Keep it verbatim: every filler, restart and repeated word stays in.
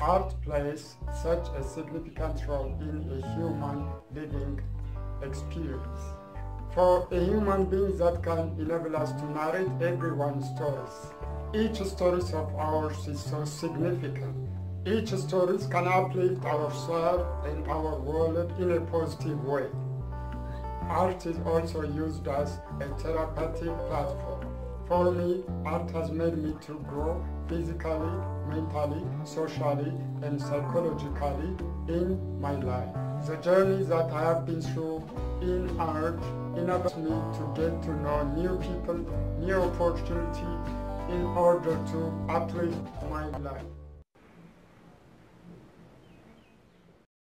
art plays such a significant role in a human living experience. For a human being that can enable us to narrate everyone's stories. Each story of ours is so significant. Each story can uplift ourselves and our world in a positive way. Art is also used as a therapeutic platform. For me, art has made me to grow physically, mentally, socially, and psychologically in my life. The journey that I have been through in art enables me to get to know new people, new opportunities in order to uplift my life.